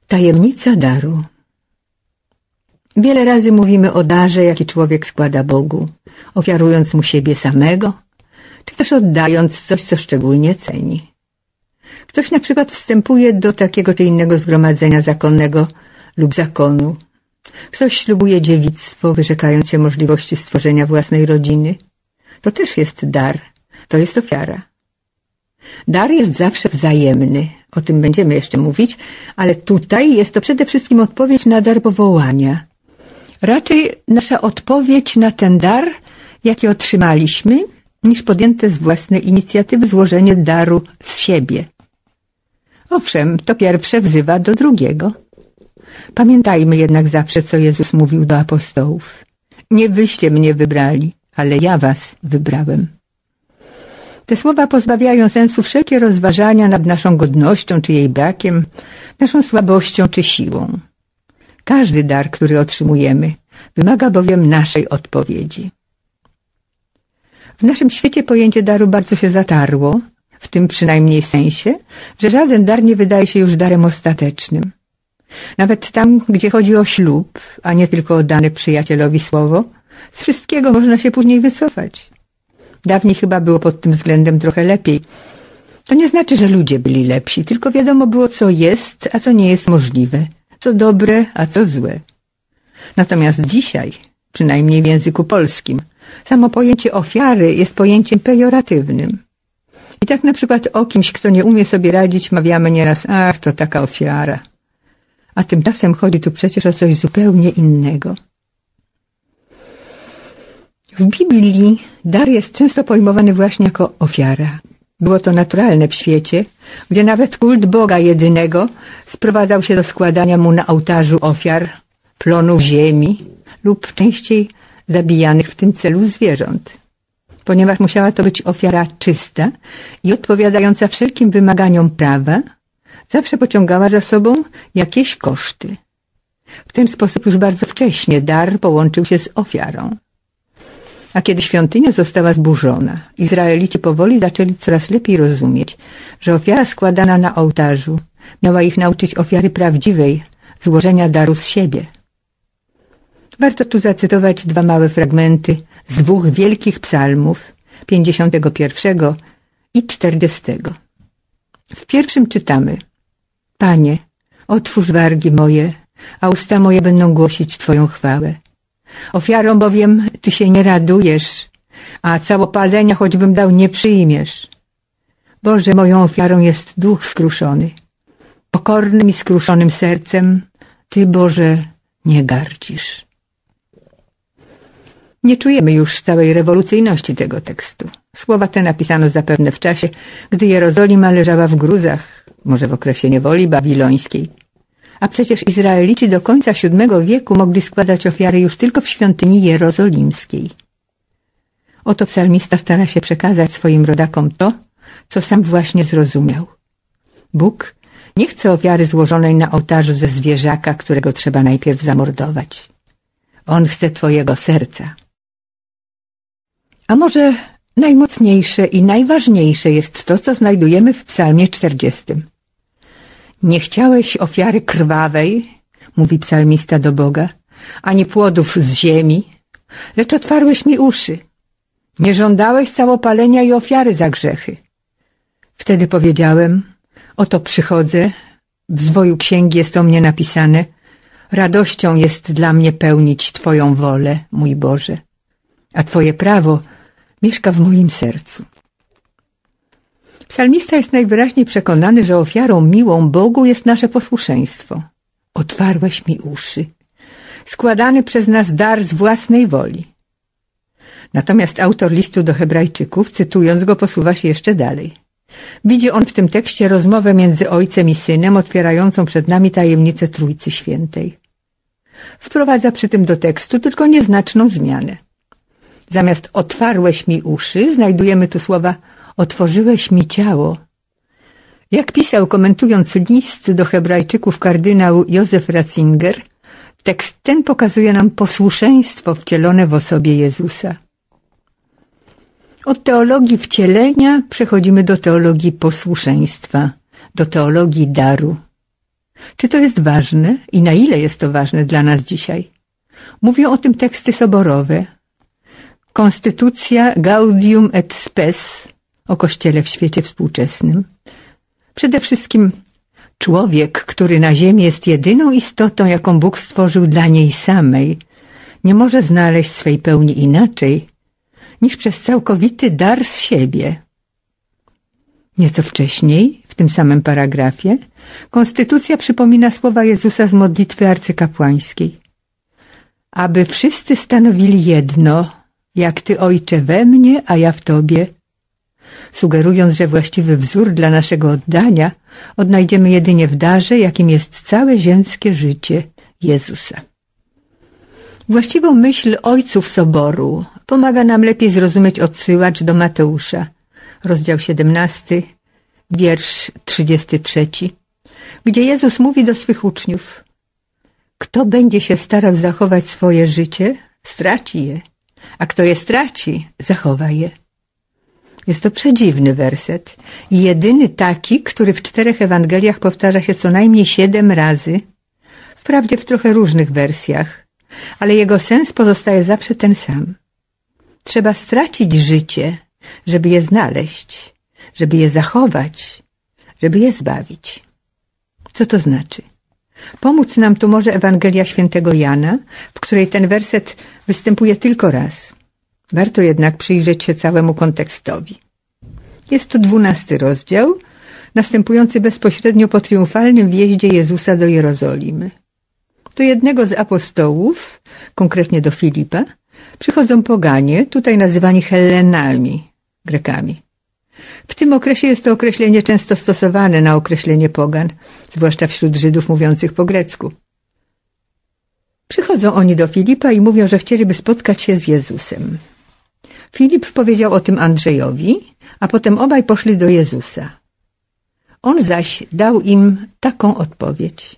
Tajemnica daru. Wiele razy mówimy o darze, jaki człowiek składa Bogu, ofiarując Mu siebie samego, czy też oddając coś, co szczególnie ceni. Ktoś na przykład wstępuje do takiego czy innego zgromadzenia zakonnego lub zakonu. Ktoś ślubuje dziewictwo, wyrzekając się możliwości stworzenia własnej rodziny. To też jest dar, to jest ofiara. Dar jest zawsze wzajemny, o tym będziemy jeszcze mówić, ale tutaj jest to przede wszystkim odpowiedź na dar powołania. Raczej nasza odpowiedź na ten dar, jaki otrzymaliśmy, niż podjęte z własnej inicjatywy złożenie daru z siebie. Owszem, to pierwsze wzywa do drugiego. Pamiętajmy jednak zawsze, co Jezus mówił do apostołów. Nie wyście mnie wybrali, ale ja was wybrałem. Te słowa pozbawiają sensu wszelkie rozważania nad naszą godnością czy jej brakiem, naszą słabością czy siłą. Każdy dar, który otrzymujemy, wymaga bowiem naszej odpowiedzi. W naszym świecie pojęcie daru bardzo się zatarło, w tym przynajmniej sensie, że żaden dar nie wydaje się już darem ostatecznym. Nawet tam, gdzie chodzi o ślub, a nie tylko o dane przyjacielowi słowo, z wszystkiego można się później wycofać. Dawniej chyba było pod tym względem trochę lepiej. To nie znaczy, że ludzie byli lepsi, tylko wiadomo było, co jest, a co nie jest możliwe, co dobre, a co złe. Natomiast dzisiaj, przynajmniej w języku polskim, samo pojęcie ofiary jest pojęciem pejoratywnym. I tak na przykład o kimś, kto nie umie sobie radzić, mawiamy nieraz, ach, to taka ofiara. A tymczasem chodzi tu przecież o coś zupełnie innego. W Biblii dar jest często pojmowany właśnie jako ofiara. Było to naturalne w świecie, gdzie nawet kult Boga jedynego sprowadzał się do składania Mu na ołtarzu ofiar, plonów ziemi lub częściej zabijanych w tym celu zwierząt. Ponieważ musiała to być ofiara czysta i odpowiadająca wszelkim wymaganiom prawa, zawsze pociągała za sobą jakieś koszty. W ten sposób już bardzo wcześnie dar połączył się z ofiarą. A kiedy świątynia została zburzona, Izraelici powoli zaczęli coraz lepiej rozumieć, że ofiara składana na ołtarzu miała ich nauczyć ofiary prawdziwej, złożenia daru z siebie. Warto tu zacytować dwa małe fragmenty z dwóch wielkich psalmów, 51 i 40. W pierwszym czytamy: Panie, otwórz wargi moje, a usta moje będą głosić Twoją chwałę. Ofiarą bowiem Ty się nie radujesz, a całopalenia choćbym dał nie przyjmiesz. Boże, moją ofiarą jest duch skruszony. Pokornym i skruszonym sercem Ty, Boże, nie gardzisz. Nie czujemy już całej rewolucyjności tego tekstu. Słowa te napisano zapewne w czasie, gdy Jerozolima leżała w gruzach, może w okresie niewoli babilońskiej. A przecież Izraelici do końca VII wieku mogli składać ofiary już tylko w świątyni jerozolimskiej. Oto psalmista stara się przekazać swoim rodakom to, co sam właśnie zrozumiał. Bóg nie chce ofiary złożonej na ołtarzu ze zwierzaka, którego trzeba najpierw zamordować. On chce Twojego serca. A może najmocniejsze i najważniejsze jest to, co znajdujemy w psalmie 40. Nie chciałeś ofiary krwawej, mówi psalmista do Boga, ani płodów z ziemi, lecz otwarłeś mi uszy. Nie żądałeś całopalenia i ofiary za grzechy. Wtedy powiedziałem, oto przychodzę, w zwoju księgi jest o mnie napisane, radością jest dla mnie pełnić Twoją wolę, mój Boże, a Twoje prawo mieszka w moim sercu. Psalmista jest najwyraźniej przekonany, że ofiarą miłą Bogu jest nasze posłuszeństwo. Otwarłeś mi uszy. Składany przez nas dar z własnej woli. Natomiast autor listu do Hebrajczyków, cytując go, posuwa się jeszcze dalej. Widzi on w tym tekście rozmowę między Ojcem i Synem, otwierającą przed nami tajemnicę Trójcy Świętej. Wprowadza przy tym do tekstu tylko nieznaczną zmianę. Zamiast otwarłeś mi uszy, znajdujemy tu słowa otworzyłeś mi ciało. Jak pisał, komentując list do Hebrajczyków kardynał Józef Ratzinger, tekst ten pokazuje nam posłuszeństwo wcielone w osobie Jezusa. Od teologii wcielenia przechodzimy do teologii posłuszeństwa, do teologii daru. Czy to jest ważne i na ile jest to ważne dla nas dzisiaj? Mówią o tym teksty soborowe. Konstytucja Gaudium et Spes o Kościele w świecie współczesnym. Przede wszystkim człowiek, który na ziemi jest jedyną istotą, jaką Bóg stworzył dla niej samej, nie może znaleźć swej pełni inaczej niż przez całkowity dar z siebie. Nieco wcześniej, w tym samym paragrafie, Konstytucja przypomina słowa Jezusa z modlitwy arcykapłańskiej. Aby wszyscy stanowili jedno, jak Ty, Ojcze, we mnie, a ja w Tobie, sugerując, że właściwy wzór dla naszego oddania odnajdziemy jedynie w darze, jakim jest całe ziemskie życie Jezusa. Właściwą myśl ojców Soboru pomaga nam lepiej zrozumieć odsyłacz do Mateusza, rozdział 17, wiersz 33, gdzie Jezus mówi do swych uczniów: kto będzie się starał zachować swoje życie, straci je, a kto je straci, zachowa je. Jest to przedziwny werset i jedyny taki, który w 4 Ewangeliach powtarza się co najmniej 7 razy, wprawdzie w trochę różnych wersjach, ale jego sens pozostaje zawsze ten sam. Trzeba stracić życie, żeby je znaleźć, żeby je zachować, żeby je zbawić. Co to znaczy? Pomóc nam tu może Ewangelia Świętego Jana, w której ten werset występuje tylko raz. Warto jednak przyjrzeć się całemu kontekstowi. Jest to 12 rozdział, następujący bezpośrednio po triumfalnym wjeździe Jezusa do Jerozolimy. Do jednego z apostołów, konkretnie do Filipa, przychodzą poganie, tutaj nazywani Hellenami, Grekami. W tym okresie jest to określenie często stosowane na określenie pogan, zwłaszcza wśród Żydów mówiących po grecku. Przychodzą oni do Filipa i mówią, że chcieliby spotkać się z Jezusem. Filip powiedział o tym Andrzejowi, a potem obaj poszli do Jezusa. On zaś dał im taką odpowiedź.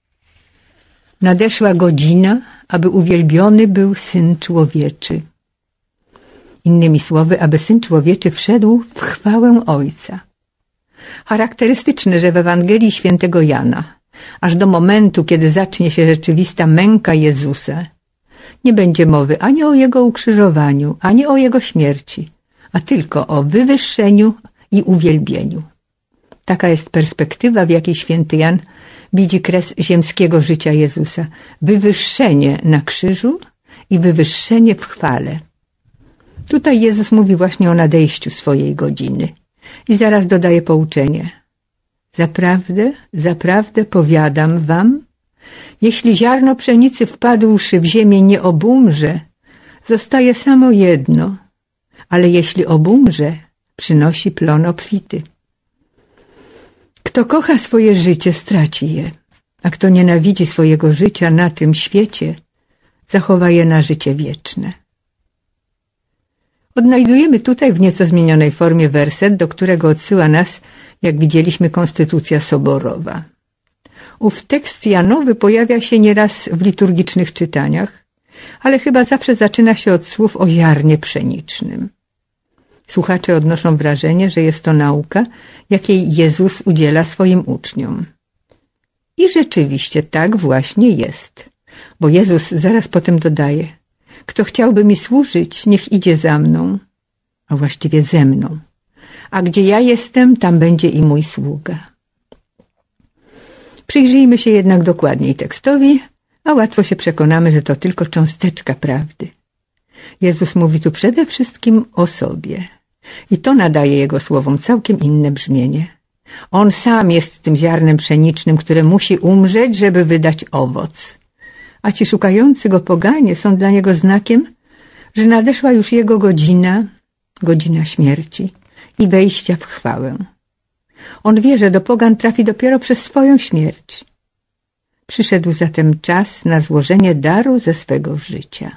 Nadeszła godzina, aby uwielbiony był Syn Człowieczy. Innymi słowy, aby Syn Człowieczy wszedł w chwałę Ojca. Charakterystyczne, że w Ewangelii Świętego Jana, aż do momentu, kiedy zacznie się rzeczywista męka Jezusa, nie będzie mowy ani o Jego ukrzyżowaniu, ani o Jego śmierci, a tylko o wywyższeniu i uwielbieniu. Taka jest perspektywa, w jakiej święty Jan widzi kres ziemskiego życia Jezusa. Wywyższenie na krzyżu i wywyższenie w chwale. Tutaj Jezus mówi właśnie o nadejściu swojej godziny i zaraz dodaje pouczenie. Zaprawdę, zaprawdę powiadam wam, jeśli ziarno pszenicy wpadłszy w ziemię nie obumrze, zostaje samo jedno, ale jeśli obumrze, przynosi plon obfity. Kto kocha swoje życie, straci je, a kto nienawidzi swojego życia na tym świecie, zachowa je na życie wieczne. Odnajdujemy tutaj w nieco zmienionej formie werset, do którego odsyła nas, jak widzieliśmy, Konstytucja Soborowa. Ów tekst Janowy pojawia się nieraz w liturgicznych czytaniach, ale chyba zawsze zaczyna się od słów o ziarnie pszenicznym. Słuchacze odnoszą wrażenie, że jest to nauka, jakiej Jezus udziela swoim uczniom. I rzeczywiście tak właśnie jest, bo Jezus zaraz potem dodaje: kto chciałby mi służyć, niech idzie za mną, a właściwie ze mną. A gdzie ja jestem, tam będzie i mój sługa. Przyjrzyjmy się jednak dokładniej tekstowi, a łatwo się przekonamy, że to tylko cząsteczka prawdy. Jezus mówi tu przede wszystkim o sobie. I to nadaje Jego słowom całkiem inne brzmienie. On sam jest tym ziarnem pszenicznym, które musi umrzeć, żeby wydać owoc. A ci szukający Go poganie są dla Niego znakiem, że nadeszła już Jego godzina, godzina śmierci i wejścia w chwałę. On wie, że do pogan trafi dopiero przez swoją śmierć. Przyszedł zatem czas na złożenie daru ze swego życia.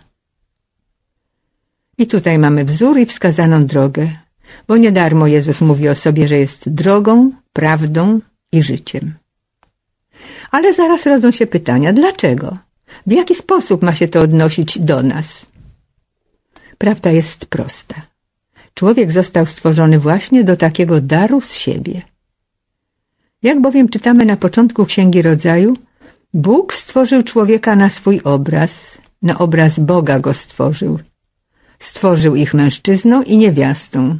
I tutaj mamy wzór i wskazaną drogę, bo nie darmo Jezus mówi o sobie, że jest drogą, prawdą i życiem. Ale zaraz rodzą się pytania, dlaczego? W jaki sposób ma się to odnosić do nas? Prawda jest prosta. Człowiek został stworzony właśnie do takiego daru z siebie. Jak bowiem czytamy na początku Księgi Rodzaju, Bóg stworzył człowieka na swój obraz, na obraz Boga go stworzył. Stworzył ich mężczyzną i niewiastą.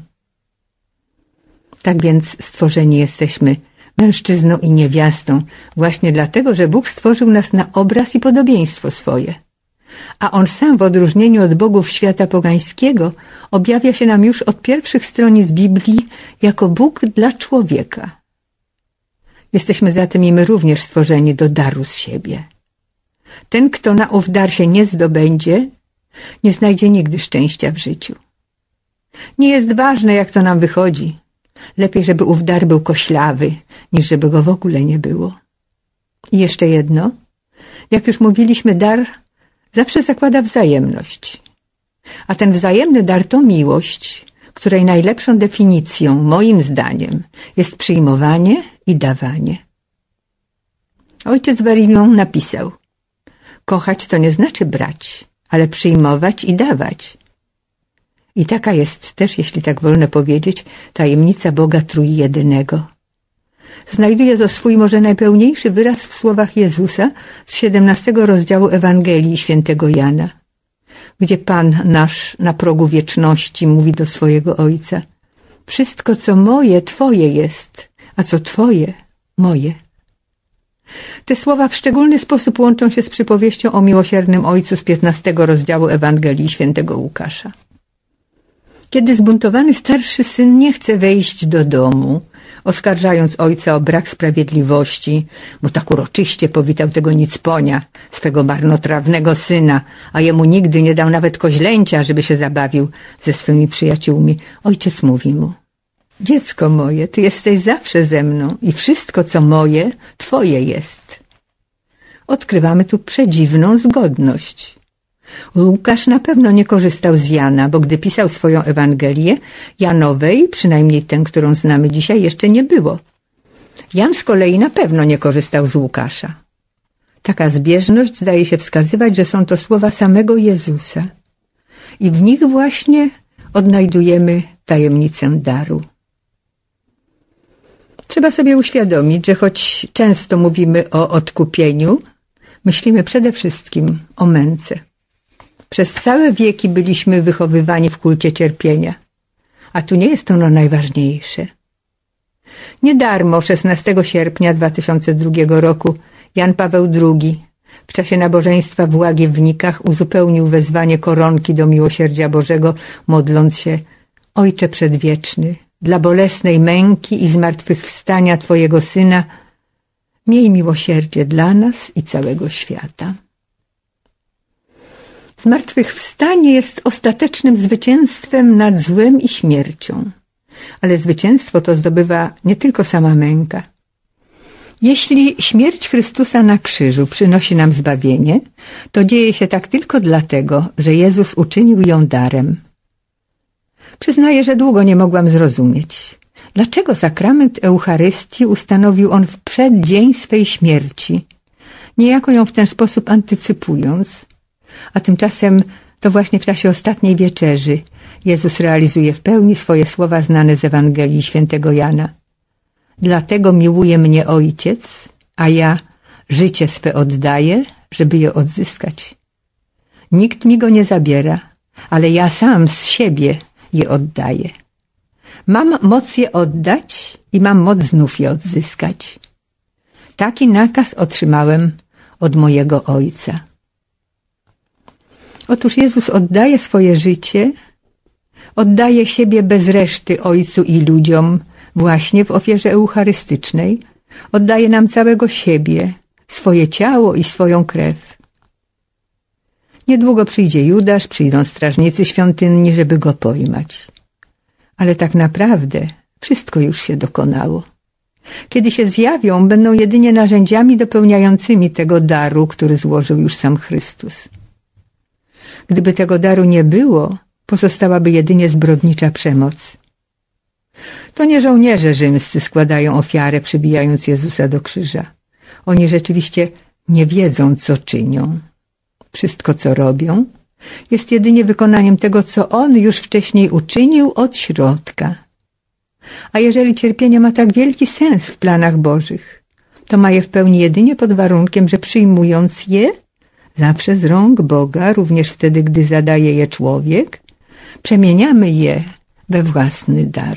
Tak więc stworzeni jesteśmy mężczyzną i niewiastą, właśnie dlatego, że Bóg stworzył nas na obraz i podobieństwo swoje. A On sam w odróżnieniu od bogów świata pogańskiego objawia się nam już od pierwszych stronic Biblii jako Bóg dla człowieka. Jesteśmy zatem i my również stworzeni do daru z siebie. Ten, kto na ów dar się nie zdobędzie, nie znajdzie nigdy szczęścia w życiu. Nie jest ważne, jak to nam wychodzi. Lepiej, żeby ów dar był koślawy, niż żeby go w ogóle nie było. I jeszcze jedno. Jak już mówiliśmy, dar zawsze zakłada wzajemność. A ten wzajemny dar to miłość, której najlepszą definicją, moim zdaniem, jest przyjmowanie i dawanie. Ojciec Varillon napisał: kochać to nie znaczy brać, ale przyjmować i dawać. I taka jest też, jeśli tak wolno powiedzieć, tajemnica Boga Trójjedynego. Znajduje to swój może najpełniejszy wyraz w słowach Jezusa z 17 rozdziału Ewangelii świętego Jana, gdzie Pan nasz na progu wieczności mówi do swojego Ojca: wszystko, co moje, Twoje jest, a co Twoje, moje. Te słowa w szczególny sposób łączą się z przypowieścią o miłosiernym Ojcu z 15 rozdziału Ewangelii świętego Łukasza. Kiedy zbuntowany starszy syn nie chce wejść do domu, oskarżając ojca o brak sprawiedliwości, bo tak uroczyście powitał tego nicponia, swego marnotrawnego syna, a jemu nigdy nie dał nawet koźlęcia, żeby się zabawił ze swymi przyjaciółmi, ojciec mówi mu: dziecko moje, ty jesteś zawsze ze mną i wszystko, co moje, twoje jest. Odkrywamy tu przedziwną zgodność. Łukasz na pewno nie korzystał z Jana, bo gdy pisał swoją Ewangelię, Janowej, przynajmniej tę, którą znamy dzisiaj, jeszcze nie było. Jan z kolei na pewno nie korzystał z Łukasza. Taka zbieżność zdaje się wskazywać, że są to słowa samego Jezusa. I w nich właśnie odnajdujemy tajemnicę daru. Trzeba sobie uświadomić, że choć często mówimy o odkupieniu, myślimy przede wszystkim o męce. Przez całe wieki byliśmy wychowywani w kulcie cierpienia, a tu nie jest ono najważniejsze. Nie darmo 16 sierpnia 2002 roku Jan Paweł II w czasie nabożeństwa w Łagiewnikach uzupełnił wezwanie koronki do miłosierdzia Bożego, modląc się: Ojcze Przedwieczny, dla bolesnej męki i zmartwychwstania Twojego Syna, miej miłosierdzie dla nas i całego świata. Zmartwychwstanie jest ostatecznym zwycięstwem nad złem i śmiercią, ale zwycięstwo to zdobywa nie tylko sama męka. Jeśli śmierć Chrystusa na krzyżu przynosi nam zbawienie, to dzieje się tak tylko dlatego, że Jezus uczynił ją darem. Przyznaję, że długo nie mogłam zrozumieć, dlaczego sakrament Eucharystii ustanowił On w przeddzień swej śmierci, niejako ją w ten sposób antycypując, a tymczasem to właśnie w czasie ostatniej wieczerzy Jezus realizuje w pełni swoje słowa znane z Ewangelii świętego Jana. Dlatego miłuje mnie Ojciec, a ja życie swe oddaję, żeby je odzyskać. Nikt mi go nie zabiera, ale ja sam z siebie je oddaję. Mam moc je oddać i mam moc znów je odzyskać. Taki nakaz otrzymałem od mojego Ojca. Otóż Jezus oddaje swoje życie, oddaje siebie bez reszty Ojcu i ludziom właśnie w ofierze eucharystycznej, oddaje nam całego siebie, swoje ciało i swoją krew. Niedługo przyjdzie Judasz, przyjdą strażnicy świątynni, żeby go pojmać. Ale tak naprawdę wszystko już się dokonało. Kiedy się zjawią, będą jedynie narzędziami dopełniającymi tego daru, który złożył już sam Chrystus. Gdyby tego daru nie było, pozostałaby jedynie zbrodnicza przemoc. To nie żołnierze rzymscy składają ofiarę, przybijając Jezusa do krzyża. Oni rzeczywiście nie wiedzą, co czynią. Wszystko, co robią, jest jedynie wykonaniem tego, co On już wcześniej uczynił od środka. A jeżeli cierpienie ma tak wielki sens w planach Bożych, to ma je w pełni jedynie pod warunkiem, że przyjmując je, zawsze z rąk Boga, również wtedy, gdy zadaje je człowiek, przemieniamy je we własny dar.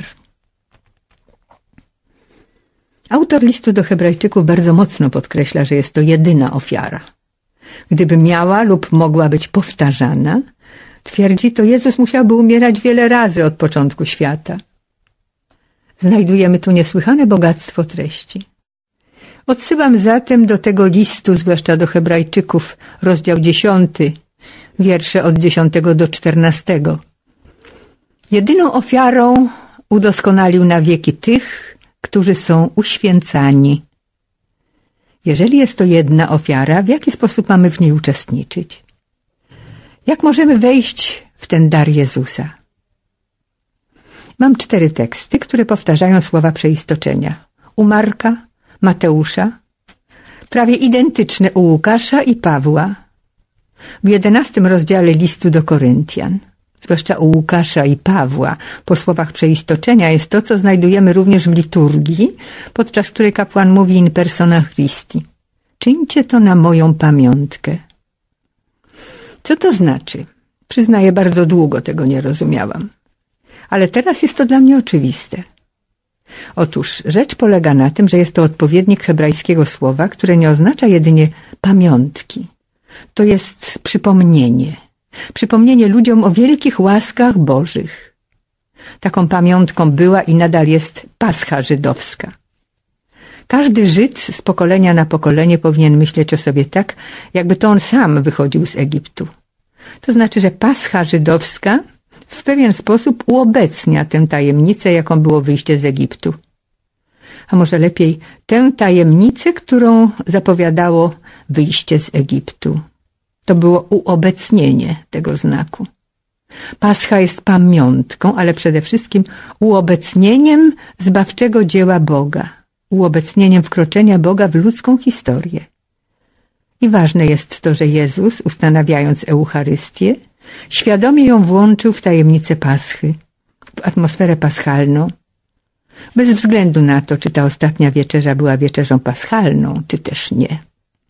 Autor listu do Hebrajczyków bardzo mocno podkreśla, że jest to jedyna ofiara. Gdyby miała lub mogła być powtarzana, twierdzi, to Jezus musiałby umierać wiele razy od początku świata. Znajdujemy tu niesłychane bogactwo treści. Odsyłam zatem do tego listu, zwłaszcza do Hebrajczyków, rozdział 10, wiersze od 10 do 14. Jedyną ofiarą udoskonalił na wieki tych, którzy są uświęcani. Jeżeli jest to jedna ofiara, w jaki sposób mamy w niej uczestniczyć? Jak możemy wejść w ten dar Jezusa? Mam 4 teksty, które powtarzają słowa przeistoczenia. U Marka, Mateusza, prawie identyczne u Łukasza i Pawła. W 11 rozdziale listu do Koryntian, zwłaszcza u Łukasza i Pawła, po słowach przeistoczenia jest to, co znajdujemy również w liturgii, podczas której kapłan mówi in persona Christi. Czyńcie to na moją pamiątkę. Co to znaczy? Przyznaję, bardzo długo tego nie rozumiałam. Ale teraz jest to dla mnie oczywiste. Otóż rzecz polega na tym, że jest to odpowiednik hebrajskiego słowa, które nie oznacza jedynie pamiątki. To jest przypomnienie. Przypomnienie ludziom o wielkich łaskach Bożych. Taką pamiątką była i nadal jest Pascha żydowska. Każdy Żyd z pokolenia na pokolenie powinien myśleć o sobie tak, jakby to on sam wychodził z Egiptu. To znaczy, że Pascha żydowska w pewien sposób uobecnia tę tajemnicę, jaką było wyjście z Egiptu. A może lepiej tę tajemnicę, którą zapowiadało wyjście z Egiptu. To było uobecnienie tego znaku. Pascha jest pamiątką, ale przede wszystkim uobecnieniem zbawczego dzieła Boga. Uobecnieniem wkroczenia Boga w ludzką historię. I ważne jest to, że Jezus, ustanawiając Eucharystię, świadomie ją włączył w tajemnicę Paschy, w atmosferę paschalną, bez względu na to, czy ta ostatnia wieczerza była wieczerzą paschalną, czy też nie.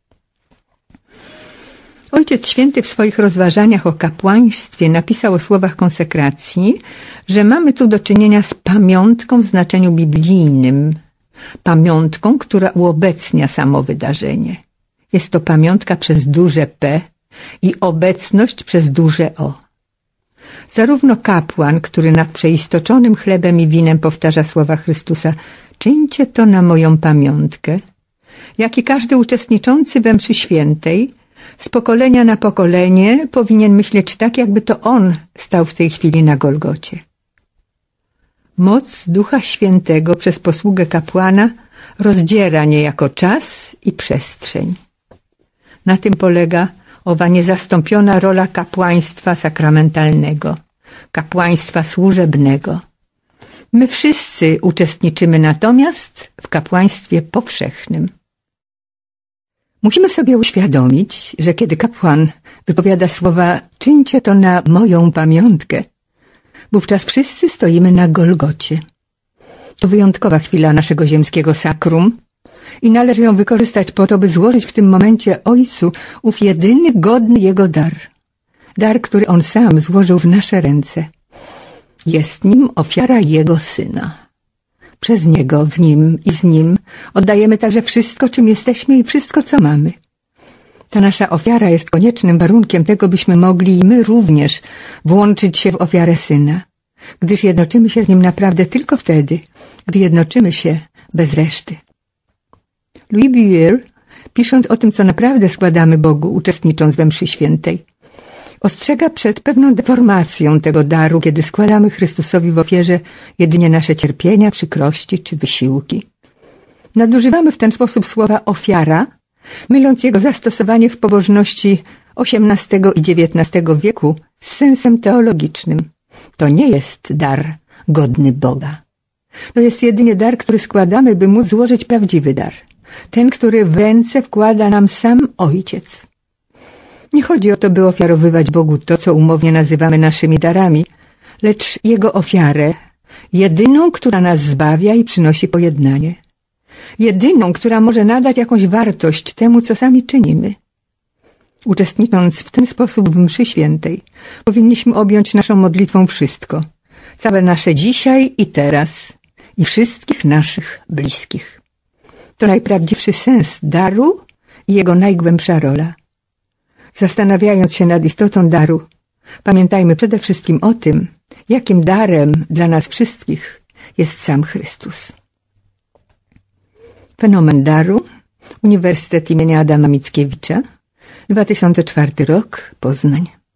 Ojciec Święty w swoich rozważaniach o kapłaństwie napisał o słowach konsekracji, że mamy tu do czynienia z pamiątką w znaczeniu biblijnym, pamiątką, która uobecnia samo wydarzenie. Jest to pamiątka przez duże P i obecność przez duże O. Zarówno kapłan, który nad przeistoczonym chlebem i winem powtarza słowa Chrystusa czyńcie to na moją pamiątkę, jak i każdy uczestniczący we mszy świętej z pokolenia na pokolenie powinien myśleć tak, jakby to on stał w tej chwili na Golgocie. Moc Ducha Świętego przez posługę kapłana rozdziera niejako czas i przestrzeń. Na tym polega owa niezastąpiona rola kapłaństwa sakramentalnego, kapłaństwa służebnego. My wszyscy uczestniczymy natomiast w kapłaństwie powszechnym. Musimy sobie uświadomić, że kiedy kapłan wypowiada słowa czyńcie to na moją pamiątkę, wówczas wszyscy stoimy na Golgocie. To wyjątkowa chwila naszego ziemskiego sakrum i należy ją wykorzystać po to, by złożyć w tym momencie Ojcu ów jedyny godny Jego dar. Dar, który On sam złożył w nasze ręce. Jest nim ofiara Jego Syna. Przez Niego, w Nim i z Nim oddajemy także wszystko, czym jesteśmy i wszystko, co mamy. Ta nasza ofiara jest koniecznym warunkiem tego, byśmy mogli i my również włączyć się w ofiarę Syna, gdyż jednoczymy się z Nim naprawdę tylko wtedy, gdy jednoczymy się bez reszty. Louis Buer, pisząc o tym, co naprawdę składamy Bogu, uczestnicząc we mszy świętej, ostrzega przed pewną deformacją tego daru, kiedy składamy Chrystusowi w ofierze jedynie nasze cierpienia, przykrości czy wysiłki. Nadużywamy w ten sposób słowa ofiara, myląc jego zastosowanie w pobożności XVIII i XIX wieku z sensem teologicznym. To nie jest dar godny Boga. To jest jedynie dar, który składamy, by móc złożyć prawdziwy dar. Ten, który w ręce wkłada nam sam Ojciec. Nie chodzi o to, by ofiarowywać Bogu to, co umownie nazywamy naszymi darami, lecz Jego ofiarę, jedyną, która nas zbawia i przynosi pojednanie, jedyną, która może nadać jakąś wartość temu, co sami czynimy. Uczestnicząc w ten sposób w mszy świętej, powinniśmy objąć naszą modlitwą wszystko, całe nasze dzisiaj i teraz i wszystkich naszych bliskich. To najprawdziwszy sens daru i jego najgłębsza rola. Zastanawiając się nad istotą daru, pamiętajmy przede wszystkim o tym, jakim darem dla nas wszystkich jest sam Chrystus. Fenomen daru, Uniwersytet imienia Adama Mickiewicza, 2004 rok, Poznań.